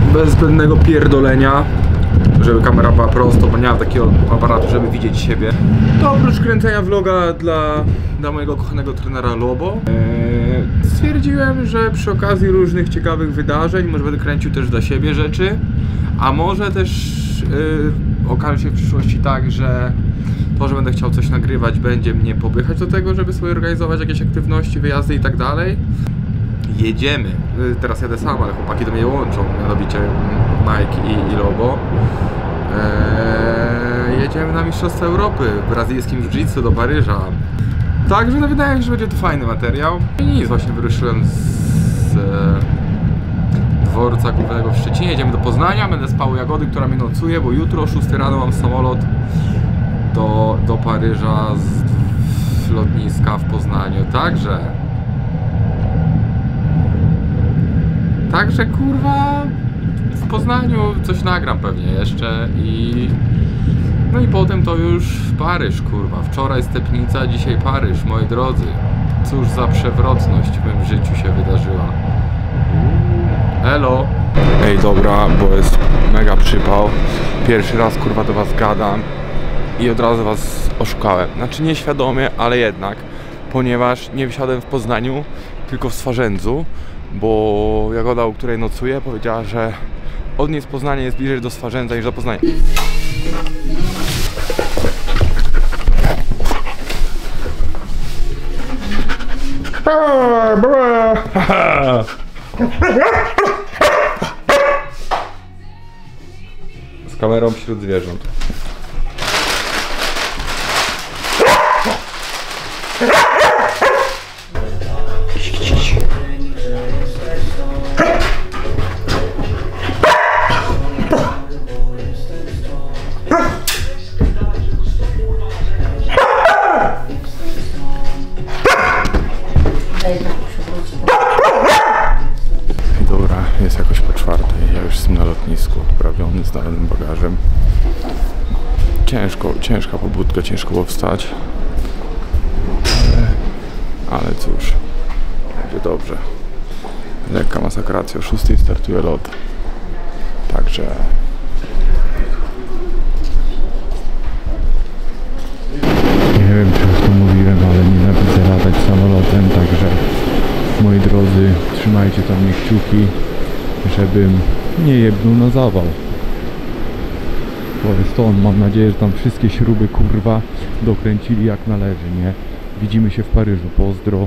bez zbędnego pierdolenia, żeby kamera była prosto, bo nie mam takiego aparatu, żeby widzieć siebie. To oprócz kręcenia vloga dla mojego kochanego trenera Lobo, stwierdziłem, że przy okazji różnych ciekawych wydarzeń może będę kręcił też dla siebie rzeczy, a może też okaże się w przyszłości tak, że to, że będę chciał coś nagrywać, będzie mnie popychać do tego, żeby sobie organizować jakieś aktywności, wyjazdy i tak dalej. Jedziemy. Teraz jadę sam, ale chłopaki do mnie łączą, mianowicie Mike i Lobo. Jedziemy na Mistrzostwa Europy w brazylijskim jiu-jitsu do Paryża. Także no, wydaje mi się, że będzie to fajny materiał. I nic, właśnie wyruszyłem z dworca głównego w Szczecinie. Jedziemy do Poznania, będę spał u Jagody, która mnie nocuje, bo jutro o 6 rano mam samolot do Paryża z lotniska w Poznaniu. Także kurwa w Poznaniu coś nagram pewnie jeszcze no i potem to już Paryż, kurwa. Wczoraj Stepnica, dzisiaj Paryż, moi drodzy. Cóż za przewrotność w moim życiu się wydarzyła. Elo. Ej, dobra, bo jest mega przypał. Pierwszy raz, kurwa, do was gadam i od razu was oszukałem. Znaczy nieświadomie, ale jednak, ponieważ nie wysiadłem w Poznaniu, tylko w Swarzędzu, bo Jagoda, u której nocuję, powiedziała, że od niej z Poznania jest bliżej do Swarzędza niż do Poznania. Z kamerą wśród zwierząt. Dobra, jest jakoś po 4:00, ja już jestem na lotnisku, wprawiony z danym bagażem. Ciężka pobudka, ciężko było wstać. Ale cóż, będzie dobrze. Lekka masakracja, o 6:00 startuje lot. Także... Nie wiem, czy już to mówiłem, ale nienawidzę latać samolotem, także moi drodzy, trzymajcie tam mnie kciuki, żebym nie jebnął na zawał. To jest on, mam nadzieję, że tam wszystkie śruby, kurwa, dokręcili jak należy, nie? Widzimy się w Paryżu, pozdro.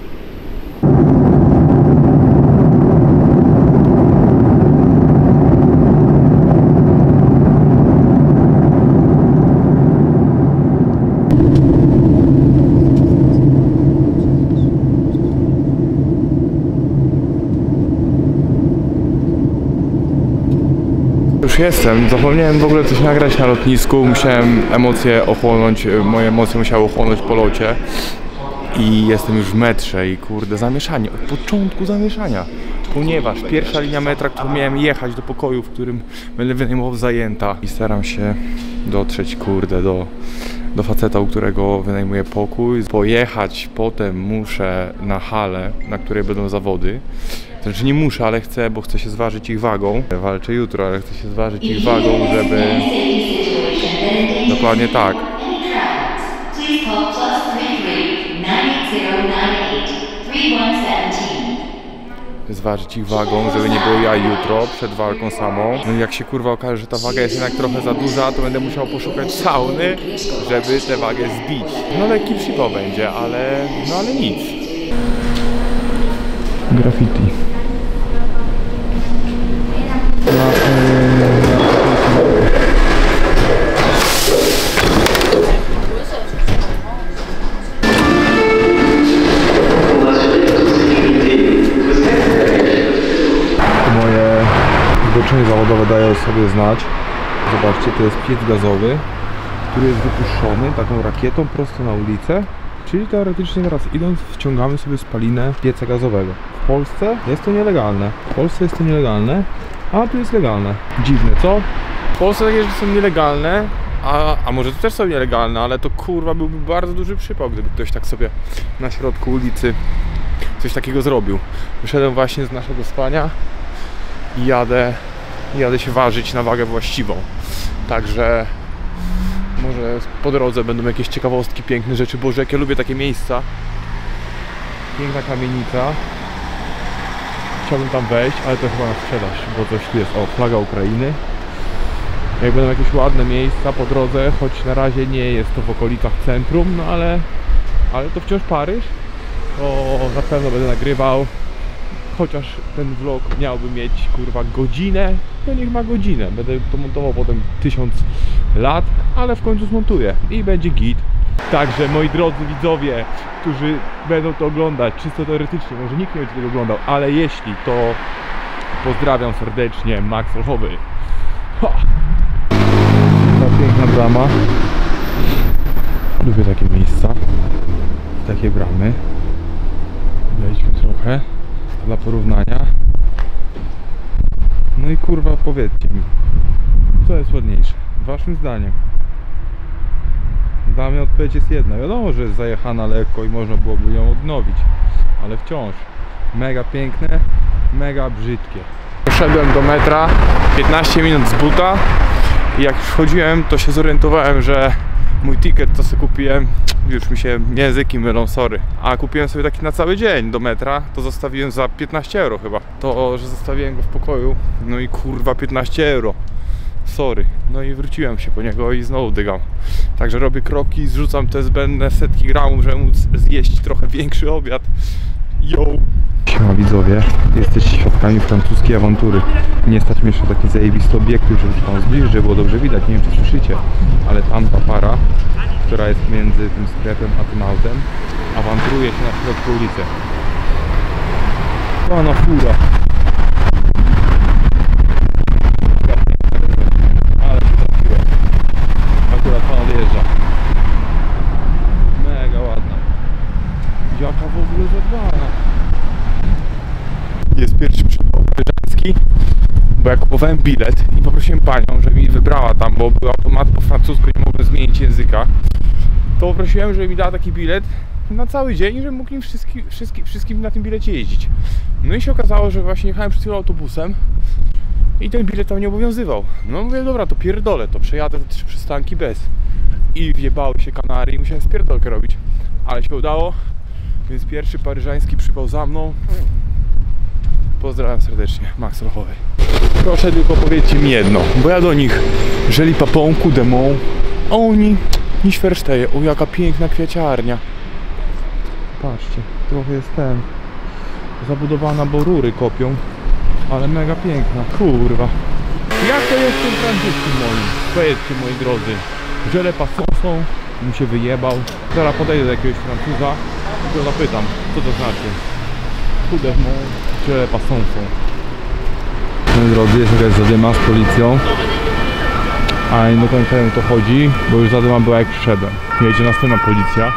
Już jestem, zapomniałem w ogóle coś nagrać na lotnisku, musiałem emocje ochłonąć, moje emocje musiały ochłonąć po locie i jestem już w metrze i kurde zamieszanie, od początku zamieszania, ponieważ pierwsza linia metra, którą miałem jechać do pokoju, w którym będę wynajmował, zajęta i staram się dotrzeć, kurde, do faceta, u którego wynajmuję pokój. Pojechać potem muszę na halę, na której będą zawody. Znaczy nie muszę, ale chcę, bo chcę się zważyć ich wagą. Walczę jutro, ale chcę się zważyć ich wagą, żeby... Dokładnie tak. Zważyć ich wagą, żeby nie było ja jutro przed walką samą. No i jak się kurwa okaże, że ta waga jest jednak trochę za duża, to będę musiał poszukać sauny, żeby tę wagę zbić. No lekki przypał będzie, ale nic. Graffiti. Moje doświadczenie zawodowe daje o sobie znać. Zobaczcie, to jest piec gazowy, który jest wypuszczony taką rakietą prosto na ulicę. Czyli teoretycznie teraz idąc wciągamy sobie spalinę pieca gazowego. W Polsce jest to nielegalne. W Polsce jest to nielegalne, a tu jest legalne. Dziwne, co? W Polsce takie rzeczy są nielegalne, a może to też są nielegalne, ale to kurwa byłby bardzo duży przypał, gdyby ktoś tak sobie na środku ulicy coś takiego zrobił. Wyszedłem właśnie z naszego spania i jadę i jadę się ważyć na wagę właściwą. Także może po drodze będą jakieś ciekawostki, piękne rzeczy. Boże, jak ja lubię takie miejsca. Piękna kamienica. Chciałbym tam wejść, ale to chyba na sprzedaż, bo coś tu jest. O, flaga Ukrainy. Jak będą jakieś ładne miejsca po drodze, choć na razie nie jest to w okolicach centrum, no ale to wciąż Paryż, to na pewno będę nagrywał. Chociaż ten vlog miałby mieć kurwa godzinę, to niech ma godzinę. Będę to montował potem 1000 lat, ale w końcu zmontuję i będzie git. Także moi drodzy widzowie, którzy będą to oglądać, czysto teoretycznie, może nikt nie będzie tego oglądał, ale jeśli, to pozdrawiam serdecznie, Max Olchowy. Ta piękna brama. Lubię takie miejsca, takie bramy. Wejdźmy trochę dla porównania. No i kurwa, powiedzcie mi, co jest ładniejsze, waszym zdaniem? Dla mnie odpowiedź jest jedna. Wiadomo, że jest zajechana lekko i można byłoby ją odnowić, ale wciąż mega piękne, mega brzydkie. Poszedłem do metra 15 minut z buta i jak już wchodziłem, to się zorientowałem, że mój ticket, co sobie kupiłem, już mi się języki mylą, sorry, a kupiłem sobie taki na cały dzień do metra, to zostawiłem za 15 euro chyba. To, że zostawiłem go w pokoju, no i kurwa 15 euro. Sorry. No i wróciłem się po niego i znowu dygam. Także robię kroki, zrzucam te zbędne setki gramów, żeby móc zjeść trochę większy obiad. Yo! Siema widzowie, jesteście świadkami francuskiej awantury. Nie stać mnie jeszcze taki zajebisty obiektyw, żeby się tam zbliżyć, żeby było dobrze widać. Nie wiem, czy słyszycie, ale tamta para, która jest między tym sklepem a tym autem, awanturuje się na środku ulicy. Pana fura. Ale się trafiłem. Akurat pan odjeżdża. Mega ładna. Jaka w ogóle zadbana. Jest pierwszy przypał paryżański, bo ja kupowałem bilet i poprosiłem panią, żeby mi wybrała tam, bo był automat po francusku i nie mogłem zmienić języka. To poprosiłem, żeby mi dała taki bilet na cały dzień, żebym mógł nim wszystkim na tym bilecie jeździć. No i się okazało, że właśnie jechałem przed chwilą autobusem i ten bilet tam nie obowiązywał. No mówię, dobra, to pierdolę, to przejadę te 3 przystanki bez. I wjebały się Kanary i musiałem spierdolkę robić. Ale się udało, więc pierwszy paryżański przypał za mną. Pozdrawiam serdecznie, Max Olchowy. Proszę tylko powiedzcie mi jedno, bo ja do nich żeli papon, coup de mont, a oni nie świerszteje. O, jaka piękna kwiaciarnia. Patrzcie, trochę jest zabudowana, bo rury kopią, ale mega piękna, kurwa. Jak to jest w tym francuskim moim? Powiedzcie, moi drodzy. Żele pasonsą, mi się wyjebał. Zaraz podejdę do jakiegoś Francuza i go zapytam, co to znaczy. Coup de mont, żele pasonsą. Moi drodzy, jest jakaś zadyma z policją, a nie do końca wiem, o to chodzi, bo już zadyma była jak przyszedłem. Jedzie następna policja.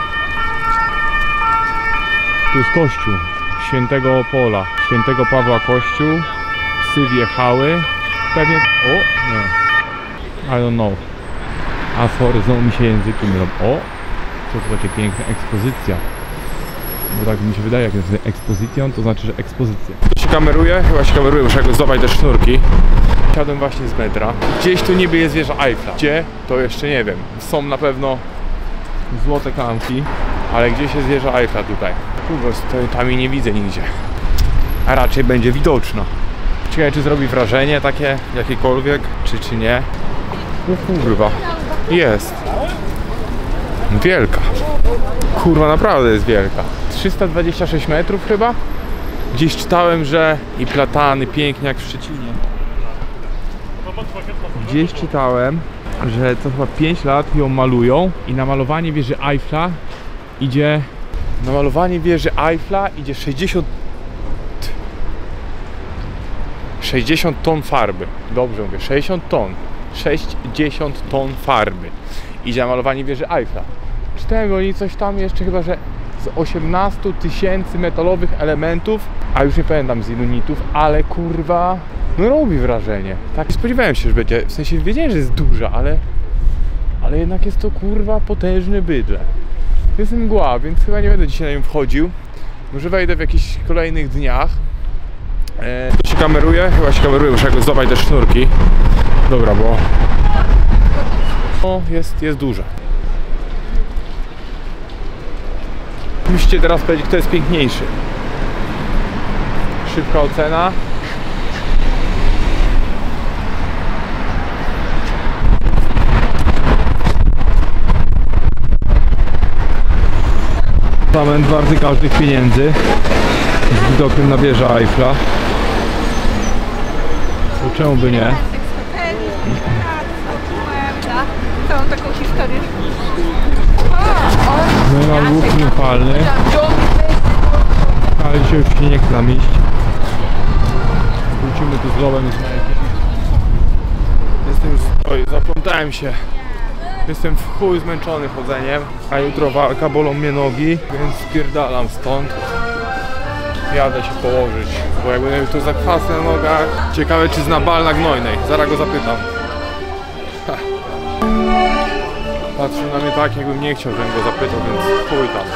Tu jest kościół Świętego Opola, Świętego Pawła kościół. Psy wjechały. Pewnie... O! Nie. I don't know. A sorry, znowu mi się języki mylą. O! Co to takie piękna ekspozycja. Bo tak mi się wydaje, jak jest ekspozycją, to znaczy, że ekspozycja. To się kameruje? Chyba się kameruje, muszę jakoś zobaczyć te sznurki. Siadłem właśnie z metra. Gdzieś tu niby jest wieża Eiffla. Gdzie? To jeszcze nie wiem. Są na pewno złote klamki, ale gdzieś jest wieża Eiffla tutaj. Kurwa, tam jej nie widzę nigdzie. A raczej będzie widoczna. Ciekawe, czy zrobi wrażenie takie, jakiekolwiek, czy nie. No kurwa. Jest. Wielka. Kurwa, naprawdę jest wielka. 326 metrów chyba. Gdzieś czytałem, że i platany pięknie jak w Szczecinie. Gdzieś czytałem, że co chyba 5 lat ją malują i na malowanie wieży Eiffla idzie... Na malowanie wieży Eiffla idzie 60 ton farby. Dobrze mówię, 60 ton. 60 ton farby idzie na malowanie wieży Eiffla. Czytałem oni coś tam jeszcze chyba, że z 18 000 metalowych elementów, a już nie pamiętam z ilu nitów, ale kurwa, no robi wrażenie. Tak, spodziewałem się, że będzie, w sensie wiedziałem, że jest duża, ale jednak jest to kurwa potężny bydle. Jest mgła, więc chyba nie będę dzisiaj na nią wchodził. Może wejdę w jakichś kolejnych dniach. Tu się kameruje? Chyba się kameruje, muszę jakoś złapać te sznurki. Dobra, bo... No, jest duże. Musicie teraz powiedzieć, kto jest piękniejszy. Szybka ocena. Apartament warty każdych pieniędzy z widokiem na wieżę Eiffla. To czemu by nie? Całą taką historię. No mam łuk niepalny, ale dzisiaj już się nie chce nam iść. Wrócimy tu z Lowem i z Majkiem. Jestem już... Oj, zaplątałem się. Jestem w chuj zmęczony chodzeniem, a jutro walka, bolą mnie nogi, więc spierdalam stąd. Jadę się położyć, bo jak będę tu zakwasy na nogach. Ciekawe, czy zna bal na Gnojnej, zaraz go zapytam. Ha. Patrzył na mnie tak, jakbym nie chciał, żebym go zapytał, więc chuj tam.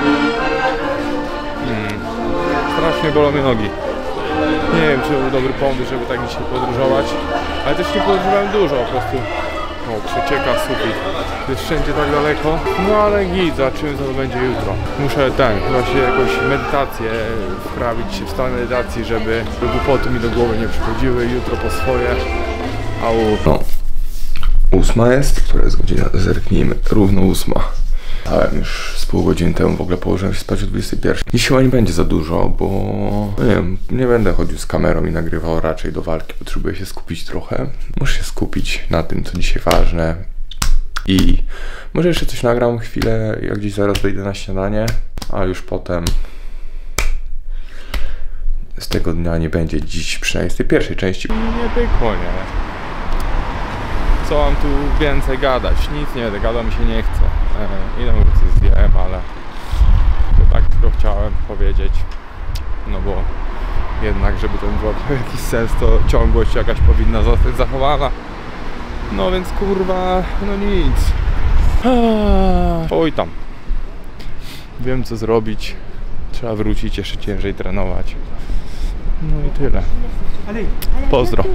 Strasznie bolą mnie nogi. Nie wiem, czy to był dobry pomysł, żeby tak dzisiaj podróżować, ale też nie podróżowałem dużo, po prostu. O, przecieka sufit. Jest wszędzie tak daleko. No ale git, zobaczymy, co to będzie jutro. Muszę chyba się jakąś medytację wprawić w stan medytacji, żeby głupoty mi do głowy nie przychodziły. Jutro po swoje. Au. No. 8 jest, która jest godzina, zerknijmy, równo 8. Ale już z pół godziny temu w ogóle położyłem się spać o 21. Dziś chyba nie będzie za dużo, bo no nie wiem, nie będę chodził z kamerą i nagrywał raczej do walki. Potrzebuję się skupić trochę. Muszę się skupić na tym, co dzisiaj ważne. I może jeszcze coś nagram chwilę, jak gdzieś zaraz wyjdę na śniadanie, a już potem z tego dnia nie będzie dziś, przynajmniej z tej pierwszej części. Nie pykło, nie? Co mam tu więcej gadać? Nic nie będę gadał, mi się nie chce. Ile mówię, co zjem, ale to tak tylko chciałem powiedzieć. No bo jednak, żeby ten vlog miał jakiś sens, to ciągłość jakaś powinna zostać zachowana. No więc kurwa, no nic. Oj tam. Wiem, co zrobić. Trzeba wrócić, jeszcze ciężej trenować. No i tyle. Pozdro.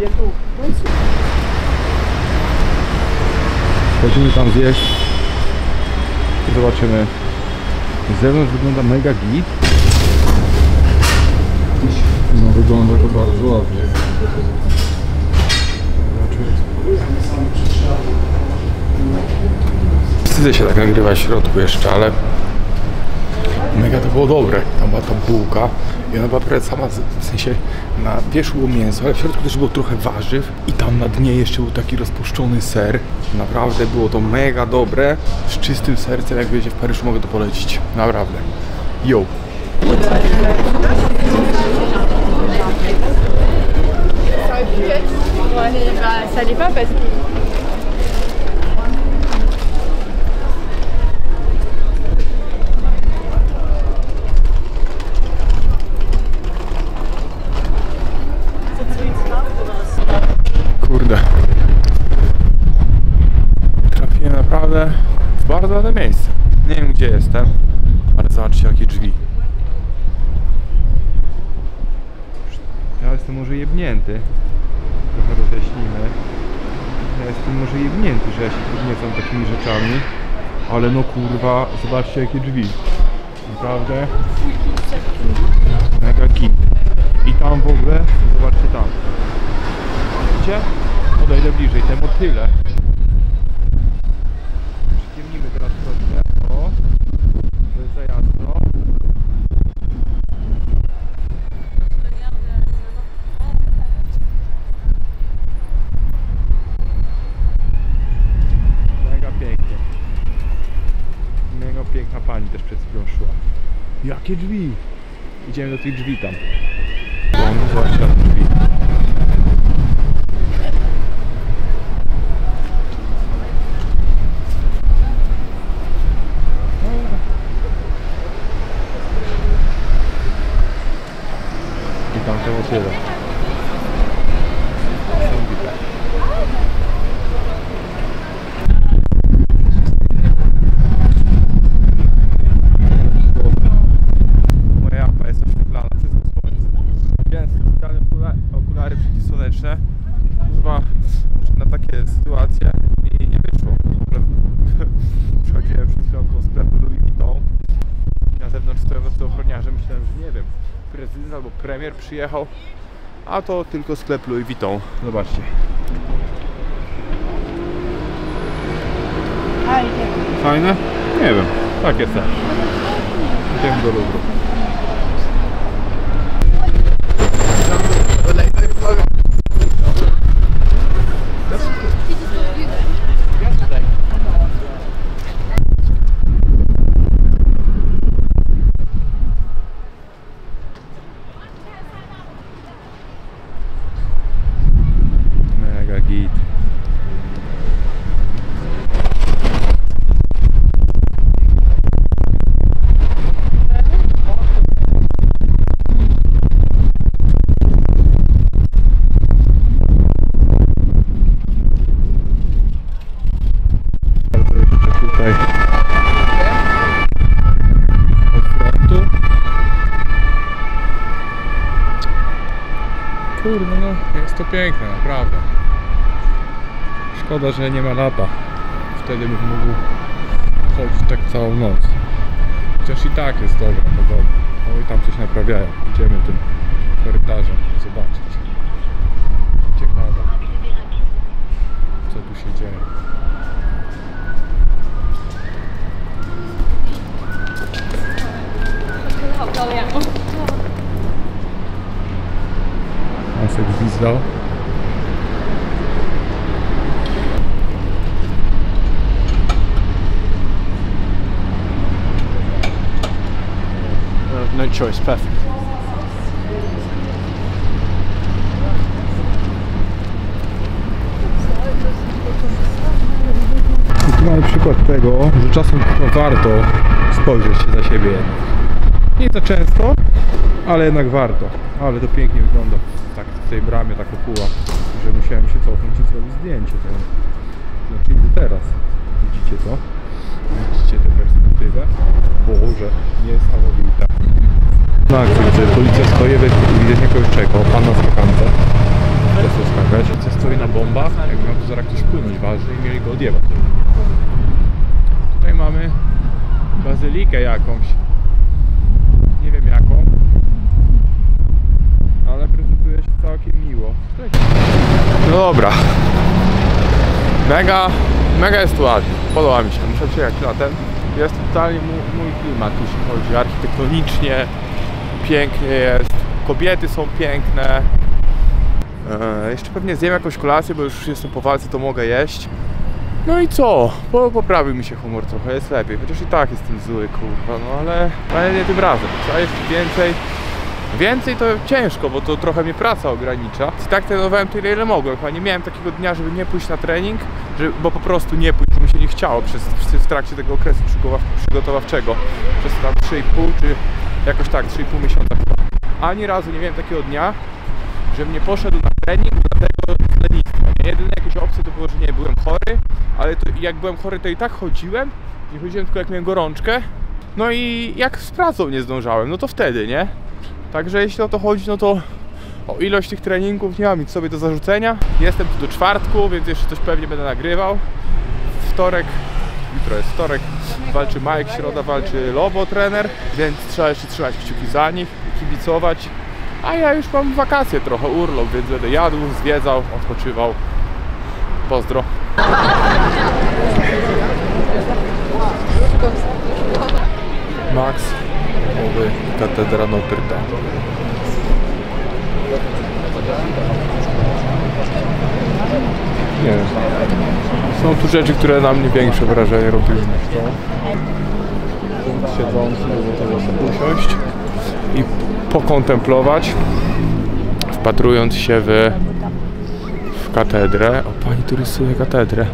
Chodzimy tam zjeść i zobaczymy. Z zewnątrz wygląda mega git. No wygląda to bardzo ładnie. Wstydzę się tak nagrywać w środku jeszcze, ale mega to było dobre. Tam była ta bułka i ona była prawie sama, w sensie na wierzchu było mięso, ale w środku też było trochę warzyw i tam na dnie jeszcze był taki rozpuszczony ser. Naprawdę było to mega dobre, z czystym sercem. Jak będziecie w Paryżu, mogę to polecić. Naprawdę. Yo! Kurde. Trafiłem naprawdę w bardzo ładne miejsce. Nie wiem, gdzie jestem, ale zobaczcie, jakie drzwi. Ja jestem może jebnięty. Trochę rozjaśnimy. Ja jestem może jebnięty, że ja się podniecam takimi rzeczami. Ale no kurwa, zobaczcie, jakie drzwi. Naprawdę mega git. I tam w ogóle, zobaczcie tam. Widzicie? Podejdę bliżej, te motyle. Przyciemnimy teraz troszkę. O, to jest za jasno. Mega pięknie. Mega piękna pani też przed chwilą szła. Jakie drzwi? Idziemy do tych drzwi tam. Zobaczcie na te drzwi. I tam to tyle. Moja japa jest oświetlana przez słońce. Jest. takie sytuacje i nie wyszło. W ogóle przechodziłem przed chwilą koło sklepu Louis Vuitton i na zewnątrz stoją te ochroniarze. Myślałem, że nie wiem, prezydent albo premier przyjechał, a to tylko sklep Louis Vuitton. Zobaczcie. Fajne? Nie wiem. Tak jest. Idziemy do Louvru. Mega git. Kurde, no jest to piękne, naprawdę. Szkoda, że nie ma lata. Wtedy bym mógł chodzić tak całą noc. Chociaż i tak jest dobra pogoda. No i tam coś naprawiają. Idziemy tym korytarzem zobaczyć. Ciekawe, co tu się dzieje. Masek gwizdał. No choice, perfect. I tu mamy przykład tego, że czasem warto spojrzeć się za siebie. Nie za często, ale jednak warto. Ale to pięknie wygląda tak w tej bramie, ta kopuła, że musiałem się cofnąć i zrobić zdjęcie tego. Znaczy idę teraz. Widzicie to? Widzicie tę perspektywę? Boże, niesamowita. Na akcji widzę, policja stoi, widzę jakoś czeka, pan na skakance. Chcę skakać, policja stoi na bombach, jak miał tu zaraz ktoś płynąć ważny i mieli go odjebać. Tutaj mamy bazylikę jakąś. Nie wiem jaką, ale prezentuje się całkiem miło. No dobra. Mega jest tu ładnie. Podoba mi się. Muszę przyjechać latem. Jest totalnie mój klimat, jeśli chodzi architektonicznie. Pięknie jest. Kobiety są piękne. Jeszcze pewnie zjem jakąś kolację, bo już jestem po walce, to mogę jeść. No i co? Poprawił mi się humor trochę, jest lepiej. Chociaż i tak jestem zły, kurwa, no ale nie tym razem. Trzeba jeszcze więcej. Więcej to ciężko, bo to trochę mnie praca ogranicza. I tak trenowałem tyle, ile mogłem. Chyba nie miałem takiego dnia, żeby nie pójść na trening, bo po prostu nie pójść, bo mi się nie chciało w trakcie tego okresu przygotowawczego. Przez tam 3,5 czy jakoś tak, 3,5 miesiąca chyba. Ani razu nie miałem takiego dnia, żebym nie poszedł na trening, dlatego z lenistwa. Jedyne jakieś opcje to było, że nie byłem chory, ale to, jak byłem chory, to i tak chodziłem. Nie chodziłem tylko jak miałem gorączkę. No i jak z pracą nie zdążałem, no to wtedy, nie? Także jeśli o to chodzi, no to o ilość tych treningów nie mam nic sobie do zarzucenia. Jestem tu do czwartku, więc jeszcze coś pewnie będę nagrywał. Wtorek, jutro jest wtorek, walczy Mike, środa walczy Lobo, trener, więc trzeba jeszcze trzymać kciuki za nich, kibicować. A ja już mam wakacje trochę, urlop, więc będę jadł, zwiedzał, odpoczywał. Pozdro. Max, nowy katedra Notre Dame. Nie wiem. Są tu rzeczy, które na mnie większe wrażenie robiły niż to. Siedzący, można sobie usiąść i pokontemplować, wpatrując się w katedrę. O, pani tu rysuje katedrę.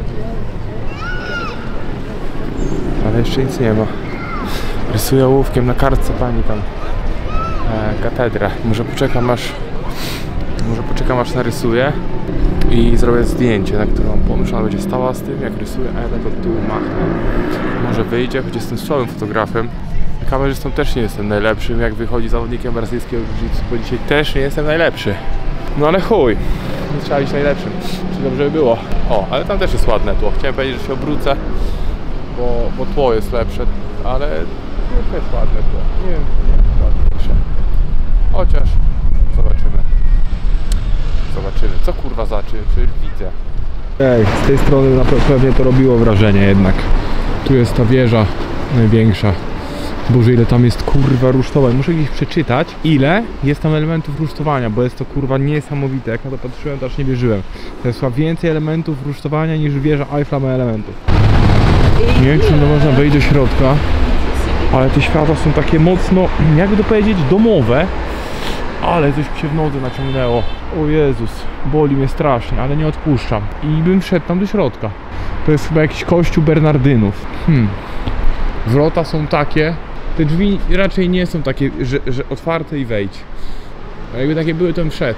Ale jeszcze nic nie ma. Rysuje ołówkiem na kartce pani tam katedrę. Może poczekam aż narysuje i zrobię zdjęcie, na którą pomyślę, ona będzie stała z tym, jak rysuję, a ja tak od tyłu machnę. Może wyjdzie, choć jestem słabym fotografem. Kamerzystą też nie jestem najlepszym, jak wychodzi zawodnikiem brazylijskiego jiu-jitsu, bo dzisiaj też nie jestem najlepszy. No ale chuj, nie trzeba iść najlepszym. Czy dobrze by było? O, ale tam też jest ładne tło. Chciałem powiedzieć, że się obrócę, bo tło jest lepsze, ale to jest ładne tło. Nie wiem, ładniejsze. Chociaż zobaczymy. Zobaczymy. Co kurwa zacznie? Przecież widzę. Ej, z tej strony pewnie to robiło wrażenie jednak. Tu jest ta wieża największa. Boże, ile tam jest kurwa rusztowań. Muszę gdzieś przeczytać, ile jest tam elementów rusztowania, bo jest to kurwa niesamowite. Jak na to patrzyłem, to aż nie wierzyłem. To jest chyba więcej elementów rusztowania niż wieża Eiffla ma elementów. Nie wiem, czy można wejść do środka, ale te światła są takie mocno, jakby to powiedzieć, domowe. Ale coś mi się w nodze naciągnęło. O Jezus, boli mnie strasznie, ale nie odpuszczam. I bym wszedł tam do środka. To jest chyba jakiś kościół Bernardynów. Wrota są takie. Te drzwi raczej nie są takie, że otwarte i wejdź. A jakby takie były, to bym wszedł.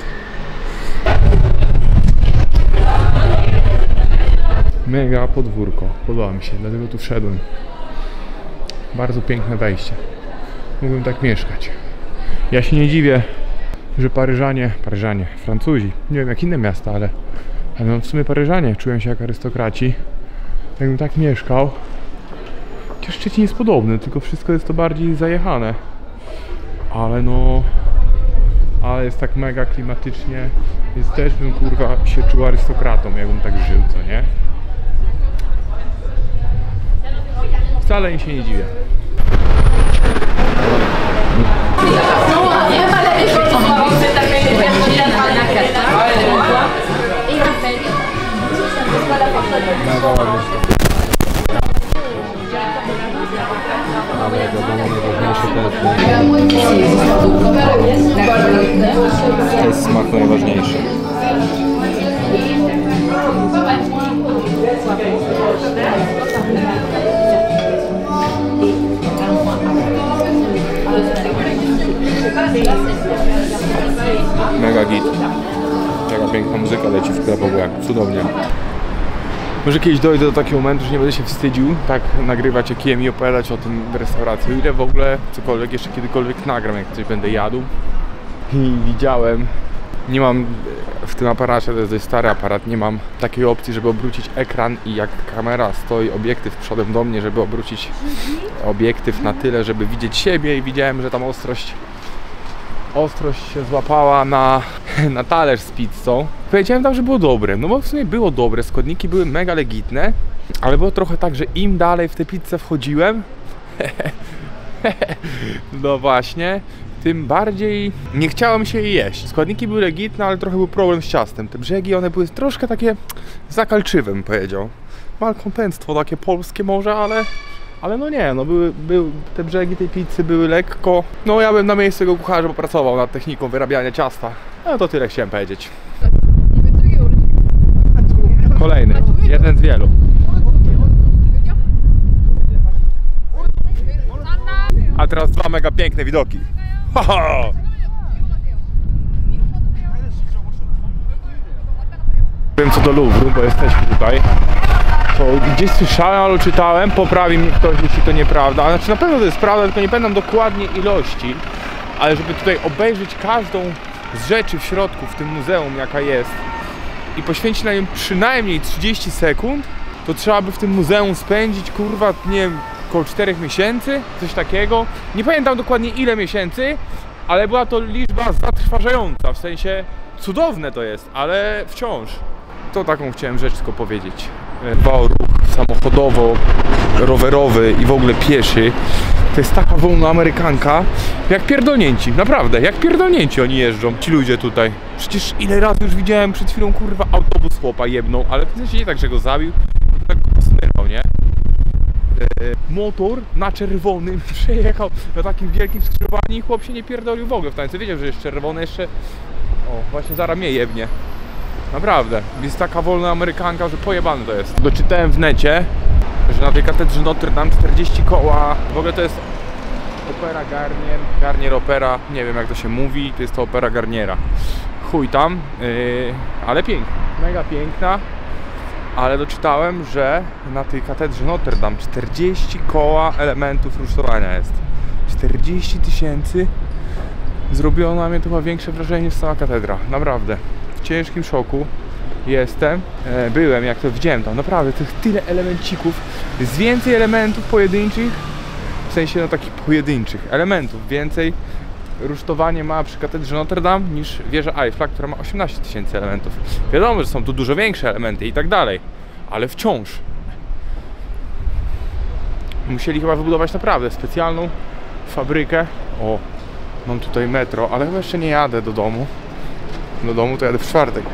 Mega podwórko. Podoba mi się, dlatego tu wszedłem. Bardzo piękne wejście. Mógłbym tak mieszkać. Ja się nie dziwię, że Paryżanie, Francuzi, nie wiem jak inne miasta, ale no w sumie Paryżanie czują się jak arystokraci. Jakbym tak mieszkał. Chociaż Szczecin jest podobny, tylko wszystko jest to bardziej zajechane. Ale no... Ale jest tak mega klimatycznie, więc też bym kurwa się czuł arystokratą, jakbym tak żył, co nie? Wcale mi się nie dziwię. Ale wiadomo, najważniejsze to jest smak najważniejszy. Mega git. Jaka piękna muzyka leci w tle w ogóle. Cudownie. Może kiedyś dojdę do takiego momentu, że nie będę się wstydził tak nagrywać jakiem i opowiadać o tym w restauracji. O ile w ogóle cokolwiek jeszcze kiedykolwiek nagram, jak coś będę jadł. I widziałem, nie mam w tym aparacie, to jest dość stary aparat, nie mam takiej opcji, żeby obrócić ekran i jak kamera stoi, obiektyw przodem do mnie, żeby obrócić obiektyw na tyle, żeby widzieć siebie, i widziałem, że tam ostrość się złapała na talerz z pizzą. Powiedziałem tam, że było dobre, no bo w sumie było dobre, składniki były mega legitne, ale było trochę tak, że im dalej w tę pizzę wchodziłem, no właśnie, tym bardziej nie chciało mi się jej jeść. Składniki były legitne, ale trochę był problem z ciastem. Te brzegi, one były troszkę takie zakalczywe, bym powiedział. Malkontentstwo takie polskie może, ale no nie, no te brzegi tej pizzy były lekko. No ja bym na miejscu tego kucharza popracował nad techniką wyrabiania ciasta. No to tyle chciałem powiedzieć. Kolejny, jeden z wielu. A teraz dwa mega piękne widoki. Wiem co do Louvru, bo jesteśmy tutaj. To gdzieś słyszałem, ale czytałem, poprawi mnie ktoś, jeśli to nieprawda. Znaczy na pewno to jest prawda, tylko nie pamiętam dokładnie ilości. Ale żeby tutaj obejrzeć każdą z rzeczy w środku, w tym muzeum jaka jest, i poświęcić na nią przynajmniej 30 sekund, to trzeba by w tym muzeum spędzić, kurwa, nie wiem, około 4 miesięcy, coś takiego. Nie pamiętam dokładnie ile miesięcy, ale była to liczba zatrważająca, w sensie cudowne to jest, ale wciąż. To taką chciałem rzecz tylko powiedzieć. Dbał o ruch samochodowo-rowerowy i w ogóle pieszy. To jest taka wolna Amerykanka, jak pierdolnięci, naprawdę, jak pierdolnięci oni jeżdżą, ci ludzie tutaj. Przecież ile razy już widziałem przed chwilą, kurwa, autobus chłopa jebnął, ale w sensie nie tak, że go zabił, tylko tak go posmyrał, nie? Motor na czerwonym przejechał na takim wielkim skrzyżowaniu i chłop się nie pierdolił w ogóle w tańcu. Wiedział, że jest czerwone jeszcze. O, właśnie zaraz mnie jebnie. Naprawdę, jest taka wolna Amerykanka, że pojebane to jest. Doczytałem w necie, że na tej katedrze Notre Dame 40 koła, w ogóle to jest opera Garnier opera, nie wiem jak to się mówi, to jest to opera Garniera. Chuj tam, ale piękna, mega piękna. Ale doczytałem, że na tej katedrze Notre Dame 40 koła elementów rusztowania jest. 40 000 zrobiło na mnie to chyba większe wrażenie niż sama katedra. Naprawdę. W ciężkim szoku jestem. Byłem, jak to widziałem tam, naprawdę, tych tyle elemencików. Jest więcej elementów pojedynczych, w sensie no takich pojedynczych elementów. Więcej rusztowanie ma przy katedrze Notre Dame niż wieża Eiffla, która ma 18 000 elementów. Wiadomo, że są tu dużo większe elementy i tak dalej, ale wciąż musieli chyba wybudować naprawdę specjalną fabrykę. O, mam tutaj metro, ale chyba jeszcze nie jadę do domu. Do domu to jadę w czwartek.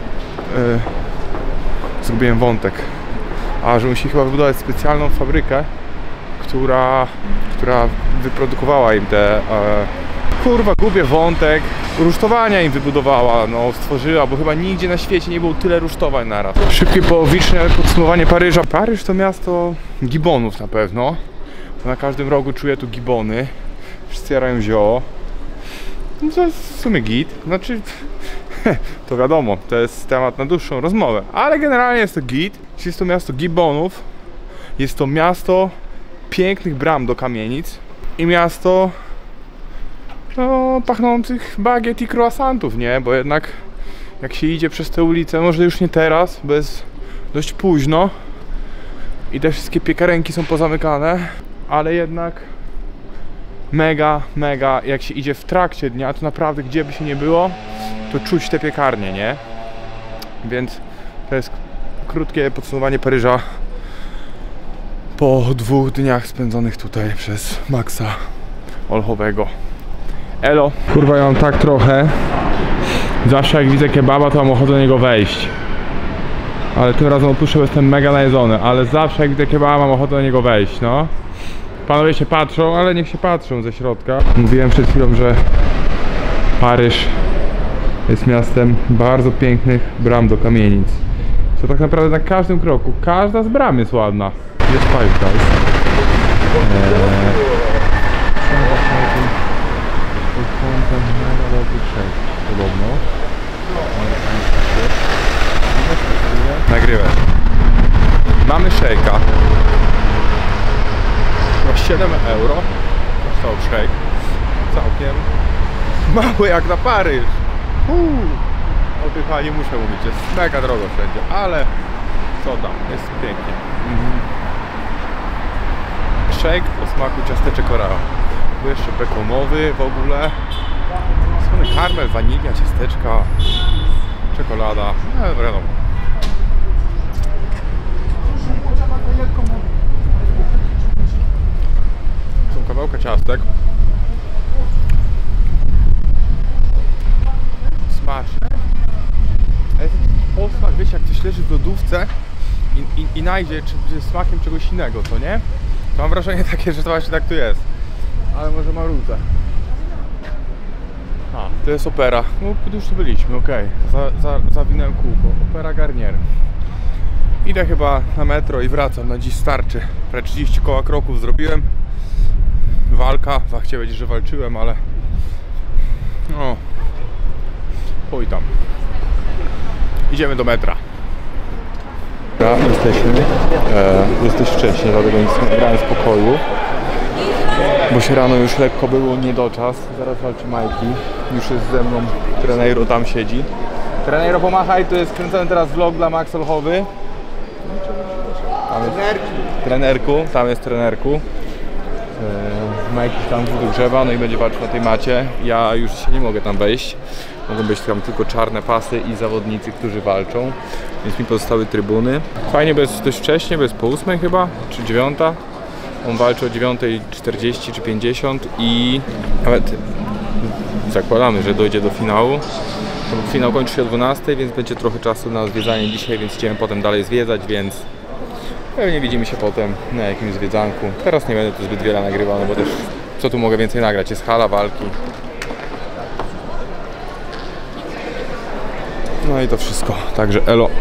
Zgubiłem wątek. A że musieli chyba wybudować specjalną fabrykę, która wyprodukowała im te kurwa, gubię wątek. Rusztowania im wybudowała, no stworzyła, bo chyba nigdzie na świecie nie było tyle rusztowań naraz. Szybkie połowiczne podsumowanie Paryża. Paryż to miasto gibonów na pewno. Na każdym rogu czuję tu gibony. Wszyscy jarają zioło. No to jest w sumie git. Znaczy, to wiadomo, to jest temat na dłuższą rozmowę. Ale generalnie jest to git. Jest to miasto gibonów. Jest to miasto pięknych bram do kamienic. I miasto no, pachnących bagiet i croissantów, nie? Bo jednak jak się idzie przez te ulice, może już nie teraz, bo jest dość późno i te wszystkie piekarenki są pozamykane, ale jednak mega, jak się idzie w trakcie dnia, to naprawdę gdzie by się nie było, to czuć te piekarnie, nie? Więc to jest krótkie podsumowanie Paryża po 2 dniach spędzonych tutaj przez Maxa Olchowego. Elo. Kurwa, ja mam tak trochę. Zawsze jak widzę kebaba, to mam ochotę do niego wejść. Ale tym razem opuszczę, bo jestem mega najedzony. Ale zawsze jak widzę kebaba, mam ochotę do niego wejść, no. Panowie się patrzą, ale niech się patrzą ze środka. Mówiłem przed chwilą, że Paryż jest miastem bardzo pięknych bram do kamienic. To tak naprawdę na każdym kroku, każda z bram jest ładna. Jest Five Guys. Mega dobry shake, podobno. Nagrywaj. Mamy shake'a. Chyba 7 euro. Kosztował shake. Całkiem mały jak na Paryż. O nie muszę mówić, jest mega drogo wszędzie, ale co tam, jest pięknie. Shake o smaku ciasteczek Oreo. Był jeszcze bekonowy w ogóle. Słony karmel, wanilia, ciasteczka, czekolada, no wiadomo. Są kawałka ciastek. Smaczne. Posmak, wiecie, jak coś leży w lodówce i najdzie smakiem czegoś innego, to nie? To mam wrażenie takie, że to właśnie tak tu jest. Ale może marudzę. A, to jest Opera. No, już tu byliśmy, okej. Zawinąłem kółko. Opera Garnier. Idę chyba na metro i wracam. Na dziś starczy. Prawie 30 koła kroków zrobiłem. Walka. Chciałem powiedzieć, że walczyłem, ale... No... Chuj tam. Idziemy do metra. Jesteśmy. Jesteś wcześniej, dlatego nic nie grałem z pokoju. Bo się rano już lekko było niedoczas. Zaraz walczy Majki. Już jest ze mną Treneiro, tam siedzi. Treneiro, pomachaj, tu jest kręcony teraz vlog dla Max Olchowy. Trenerku, tam jest trenerku. Majki tam dogrzewa, no i będzie walczył na tej macie. Ja już się nie mogę tam wejść. Mogą być tam tylko czarne pasy i zawodnicy, którzy walczą. Więc mi pozostały trybuny. Fajnie, bo jest dość wcześnie, bo jest po 8 chyba, czy 9. On walczy o 9:40 czy 50 i nawet zakładamy, że dojdzie do finału. Finał kończy się o 12, więc będzie trochę czasu na zwiedzanie dzisiaj, więc idziemy potem dalej zwiedzać, więc pewnie widzimy się potem na jakimś zwiedzanku. Teraz nie będę tu zbyt wiele nagrywał, no bo też co tu mogę więcej nagrać? Jest hala walki. No i to wszystko, także elo.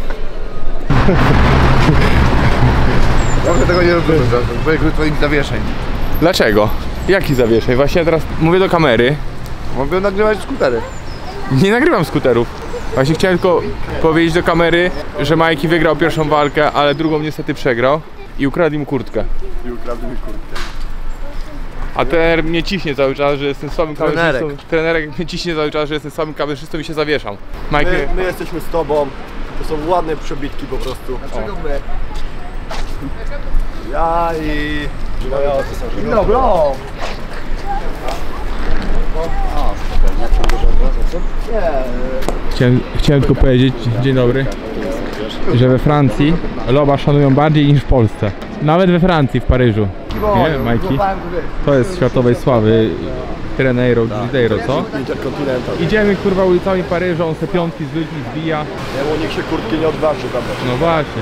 Ja tego nie robię, bo twoich zawieszeń. Dlaczego? Jaki zawieszeń? Właśnie teraz mówię do kamery. Mogę nagrywać skutery. Nie nagrywam skuterów. Właśnie chciałem tylko powiedzieć do kamery, że Majki wygrał pierwszą walkę, ale drugą niestety przegrał i ukradli mu kurtkę. A trener mnie ciśnie cały czas, że jestem słabym Trenerek. kamerzystą. Trenerek mnie ciśnie cały czas, że jestem słabym kamerzystą i się zawieszam. Mike, My jesteśmy z tobą. To są ładne przebitki po prostu. Dlaczego my? Ja i... No bro! Chciałem tylko powiedzieć, dzień dobry, że we Francji loba szanują bardziej niż w Polsce. Nawet we Francji, w Paryżu. Nie, Majki? To jest światowej sławy Treneiro, Gideiro, co? Interkontynental. Idziemy kurwa ulicami Paryża, on se piątki z ludźmi zbija. Nie, bo niech się kurtki nie odważy tam. No właśnie.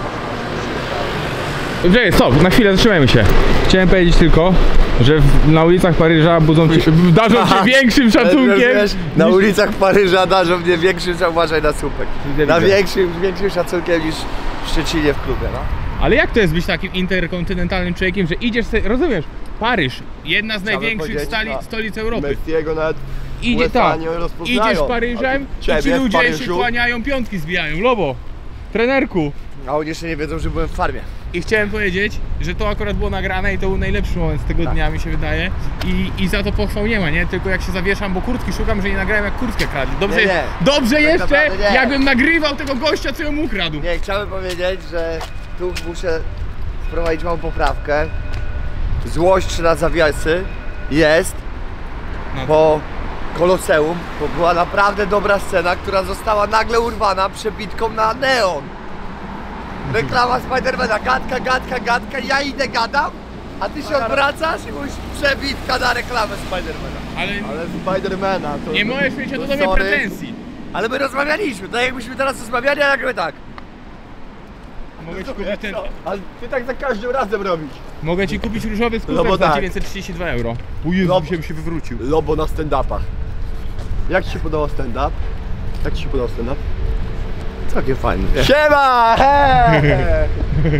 Dobrze, stop, na chwilę zatrzymajmy się. Chciałem powiedzieć tylko, że na ulicach Paryża darzą się większym szacunkiem. Wiesz, na ulicach Paryża darzą mnie większym, uważaj na słupek. Na większym szacunkiem niż w Szczecinie w klubie, no. Ale jak to jest być takim interkontynentalnym człowiekiem, że idziesz sobie, rozumiesz, Paryż, jedna z największych stolic Europy. Messiego nawet Idzie USA tak, nie rozpoznają. idziesz Paryżem A i ciebie ci w ludzie się Paryżu? kłaniają, piątki zbijają. Lobo, trenerku. A oni jeszcze nie wiedzą, że byłem w farmie. I chciałem powiedzieć, że to akurat było nagrane i to był najlepszy moment z tego dnia, mi się wydaje. I za to pochwał nie ma, nie? Tylko jak się zawieszam, bo kurtki szukam, że nie nagrałem jak kurtkę kradli. Dobrze, Nie. dobrze jeszcze, naprawdę nie. jakbym nagrywał tego gościa, co ją ukradł. Nie, chciałem powiedzieć, że tu muszę wprowadzić małą poprawkę. Złość na zawiasy jest po Koloseum, bo była naprawdę dobra scena, która została nagle urwana przebitką na neon. Reklama Spidermana, gadka, ja idę gadam, a ty się odwracasz i mówisz przebitka na reklamę Spidermana. Ale Ale Spidermana to... nie możesz mieć do mnie sorry. pretensji. Ale my rozmawialiśmy, tak jakbyśmy teraz rozmawiali, a nagle tak. Mogę ci kupić ten... Ale ty tak za każdym razem robisz. Mogę ci kupić różowy No bo skuter za tak. 932 euro. O Jezu, No. bym się wywrócił. Lobo na stand-upach. Jak ci się podobał stand-up? Jak ci się podobał stand-up? Całkiem fajny. Siema! He!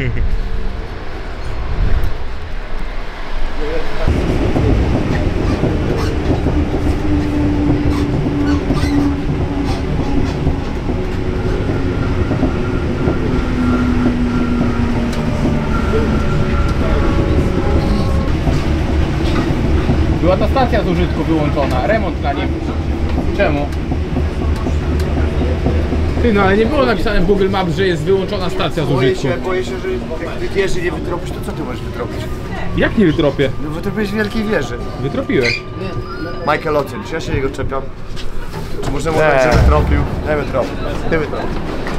Była ta stacja z użytku wyłączona, remont na nim. Czemu? Ty, no ale nie było napisane w Google Maps, że jest wyłączona stacja z użytku. Boję się, że jak ty wieży nie wytropisz, to co ty możesz wytropić? Jak nie wytropię? No wytropiłeś wielkiej wieży. Wytropiłeś. Michael ocen, czy ja się niego czepiam? Czy można mówić, że wytropił? Nie wytropił. Ty wytropił.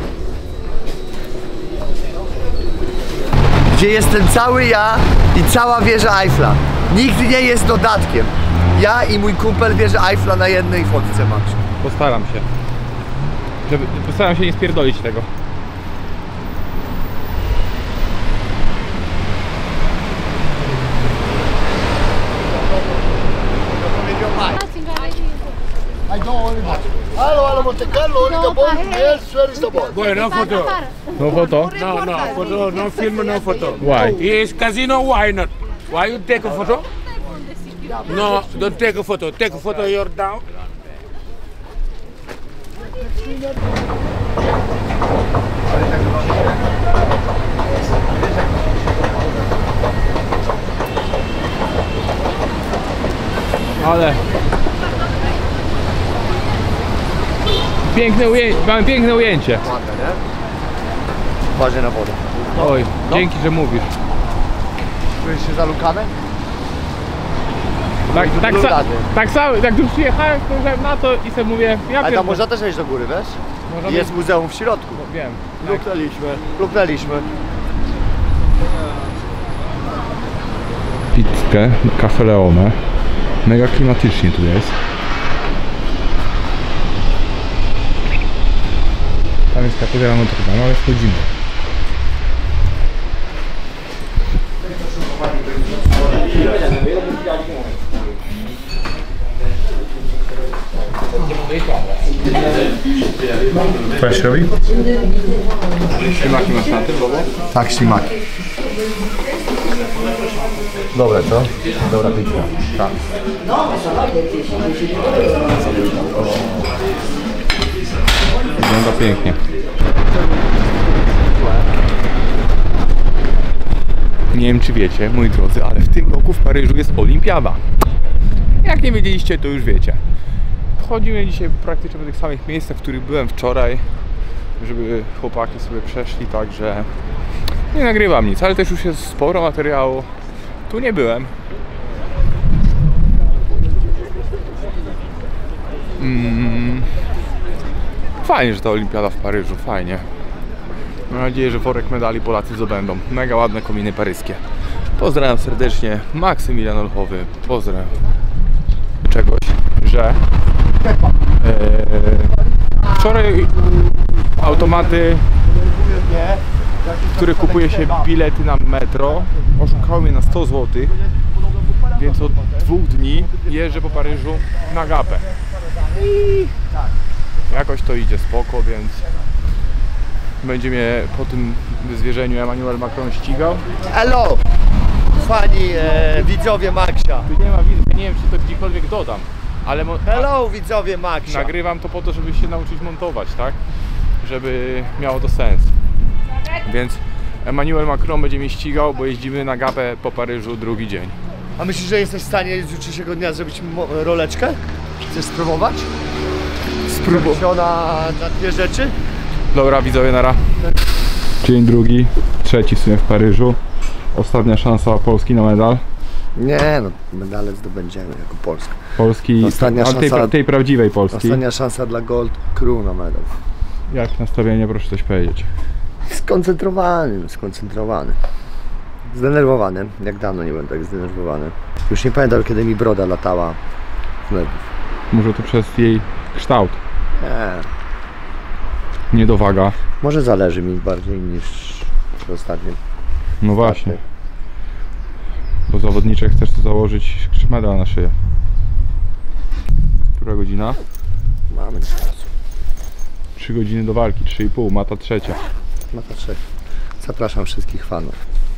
Gdzie jestem cały ja i cała wieża Eiffla. Nigdy nie jest dodatkiem. Ja i mój kumpel wieża Eiffla na jednej fotce, Max. Postaram się. Postaram się nie spierdolić tego. Halo, Monte Carlo, única bom, yes, where is the ball? Boy, no photo. No photo? No photo, no film, no photo. Why? Is casino, why not? Why you take a photo? No, don't take a photo. Take a photo, you're down. Ale... Piękne ujęcie, mamy piękne ujęcie. Ładne, nie? Uważaj na wodę. Oj, dzięki, że mówisz. Czujesz się zalukany? Tak samo, jak tu przyjechałem, spojrzałem na to i sobie mówię, ja Ale tam pierdolę. można też wejść do góry, wiesz? Możemy- Jest muzeum w środku. Wiem. Luknęliśmy. Pizzkę, Cafe Leone. Mega klimatycznie tu jest. Tam jest katedra Notre Dame, ale wchodzimy. Co się robi? Ślimaki masz na tym, Bobo? Tak, ślimaki. Dobre, co? Dobra pizza. Tak. Wygląda pięknie. Nie wiem, czy wiecie, moi drodzy, ale w tym roku w Paryżu jest olimpiada. Jak nie wiedzieliście, to już wiecie. Chodzimy dzisiaj praktycznie po tych samych miejscach, w których byłem wczoraj, żeby chłopaki sobie przeszli, także nie nagrywam nic, ale też już jest sporo materiału. Tu nie byłem. Fajnie, że ta olimpiada w Paryżu, fajnie. Mam nadzieję, że worek medali Polacy zdobędą. Mega ładne kominy paryskie. Pozdrawiam serdecznie, Maksymilian Olchowy. Pozdrawiam czegoś, że wczoraj automaty, w których kupuje się bilety na metro, oszukały mnie na 100 zł, więc od 2 dni jeżdżę po Paryżu na gapę. I jakoś to idzie spoko, więc będzie mnie po tym zwierzeniu Emmanuel Macron ścigał. Hello! Fani widzowie Maxia. Tu nie ma widzów, nie wiem czy to gdziekolwiek dodam, ale Hello widzowie Maxia. nagrywam to po to, żeby się nauczyć montować, tak? Żeby miało to sens. Więc Emmanuel Macron będzie mnie ścigał, bo jeździmy na gapę po Paryżu drugi dzień. A myślisz, że jesteś w stanie z jutrzejszego dnia zrobić roleczkę? Chcesz spróbować? Na dwie rzeczy? Dobra, widzowie, nara. Dzień drugi, trzeci w sumie w Paryżu. Ostatnia szansa Polski na medal. Nie, no medale zdobędziemy jako Polska. Polski, Ostatnia szansa, tej prawdziwej Polski. Ostatnia szansa dla Gold Crew na medal. Jak nastawienie, proszę coś powiedzieć. Skoncentrowany. Zdenerwowany. Jak dawno nie byłem tak zdenerwowany. Już nie pamiętam, kiedy mi broda latała z mediów. Może to przez jej kształt. Nie. Niedowaga. Może zależy mi bardziej niż ostatnio. No właśnie. Bo zawodniczek chcesz to założyć medal na szyję. Która godzina? Mamy czasu. 3 godziny do walki, 3,5, mata trzecia. Mata trzecia. Zapraszam wszystkich fanów.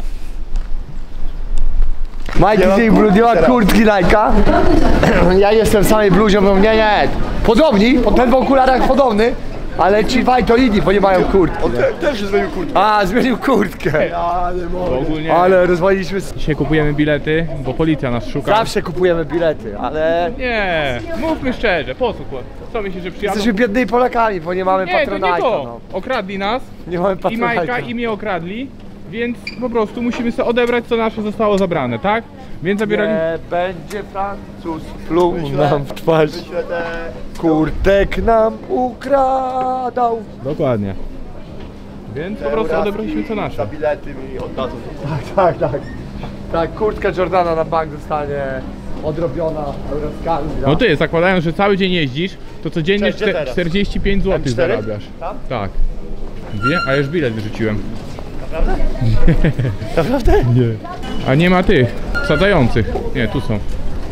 Mike dzisiaj brudziła kurtki Nike'a. Ja jestem w samej bluzie, mówią nie. Podobni, ten w okularach podobny. Ale ci to inni, bo nie mają kurtki. On Też zmienił kurtkę. A, zmienił kurtkę. Ja nie mogę. Ogólnie Ale rozwaliliśmy. dzisiaj kupujemy bilety, bo policja nas szuka. Zawsze kupujemy bilety, ale Nie, mówmy szczerze, po co? Co myślisz, że przyjadą? jesteśmy biednymi Polakami, bo nie mamy Nie, to nie Patronite'a. to. No. Okradli nas Nie mamy i Majka Patronite'a. i mnie okradli, więc po prostu musimy sobie odebrać, co nasze zostało zabrane, tak? Więc zabierali... Nie będzie Francuz pluł nam w twarz. Kurtek nam ukradał. Dokładnie. Więc po prostu odebraliśmy co nasze. Bilety mi oddadzą. Tak. Tak, kurtka Jordana na bank zostanie odrobiona euroskami. No ty, zakładając, że cały dzień jeździsz, to codziennie Gdzie teraz? 45 zł M4? zarabiasz. Tam? Tak. Wie? A już bilet wyrzuciłem. Naprawdę? Nie. A nie ma tych wsadzających. Nie, tu są.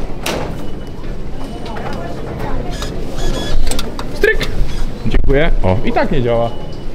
Stryk! Dziękuję. O, i tak nie działa.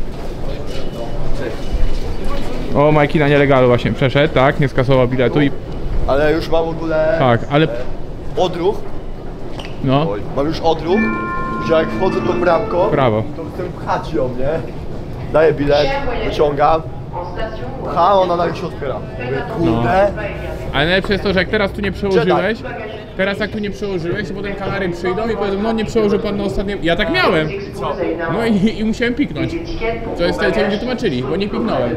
O, Majki na nielegalu właśnie przeszedł, tak? Nie skasował biletu i... Ale już mam w ogóle Tak, ale... odruch. No, Mam już odruch, że jak wchodzę tą bramką, prawo. to chcę pchać ją, nie? Daję bilet, wyciągam. Pcha, ona nagle się otwiera. Mówię, kurde. Ale najlepsze jest to, że jak teraz tu nie przełożyłeś, to potem kalary przyjdą i powiedzą, no nie przełożył pan na ostatnie... Ja tak miałem! No i musiałem piknąć. Co jest wtedy, co ludzie tłumaczyli, bo nie piknąłem.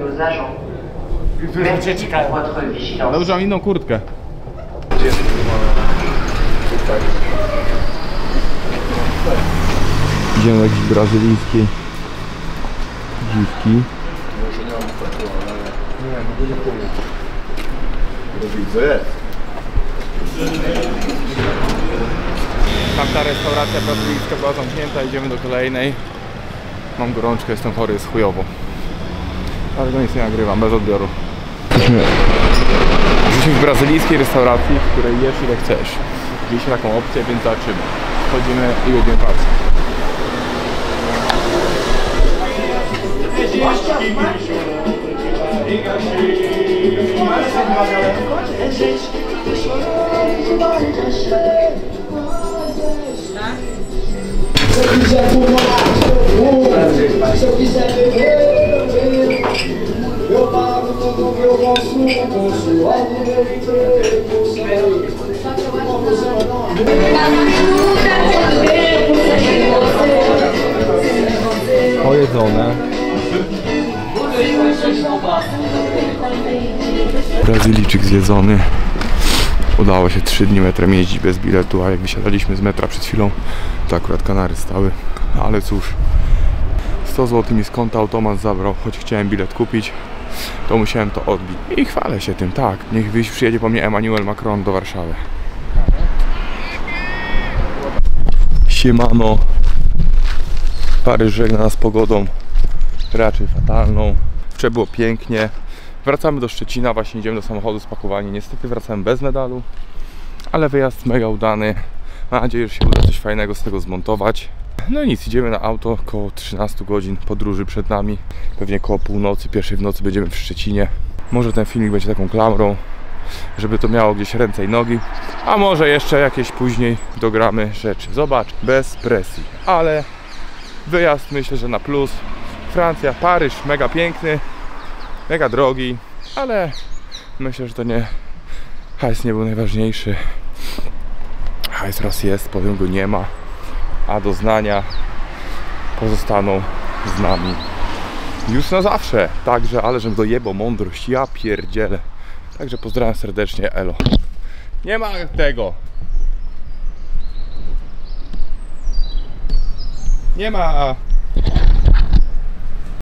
Dobrze, mam inną kurtkę. Idziemy do jakiejś brazylijskiej dziwki. Co jest? Tamta restauracja brazylijska była zamknięta, idziemy do kolejnej. Mam gorączkę, jestem chory, jest chujowo. Ale to nic nie nagrywam, bez odbioru. Jesteśmy w brazylijskiej restauracji, w której jesz ile chcesz. Mieliśmy taką opcję, więc zobaczymy. Wchodzimy i będziemy patrzeć. Se eu quiser beber, eu pago todo o meu consumo. Pojedzone. Brazylijczyk zjedzony. Udało się 3 dni metrem jeździć bez biletu, a jak wysiadaliśmy z metra przed chwilą, to akurat Kanary stały. Ale cóż, 100 zł mi z konta automat zabrał, choć chciałem bilet kupić, to musiałem to odbić. I chwalę się tym, tak. Niech przyjedzie po mnie Emmanuel Macron do Warszawy. Siemano. Paryż żegna nas pogodą raczej fatalną. Wczoraj było pięknie. Wracamy do Szczecina, właśnie idziemy do samochodu spakowani. Niestety wracałem bez medalu, ale wyjazd mega udany. Mam nadzieję, że się uda coś fajnego z tego zmontować. No i nic, idziemy na auto, około 13 godzin podróży przed nami. Pewnie koło północy, pierwszej w nocy będziemy w Szczecinie. Może ten filmik będzie taką klamrą, żeby to miało gdzieś ręce i nogi. A może jeszcze jakieś później dogramy rzeczy. Zobacz, bez presji. Ale wyjazd myślę, że na plus. Francja, Paryż, mega piękny, mega drogi, ale myślę, że to nie... hajs nie był najważniejszy. Hajs raz jest, potem go nie ma. A doznania pozostaną z nami już na zawsze. Także, ale żem dojebał mądrość, ja pierdzielę. Także pozdrawiam serdecznie, elo. Nie ma tego. Nie ma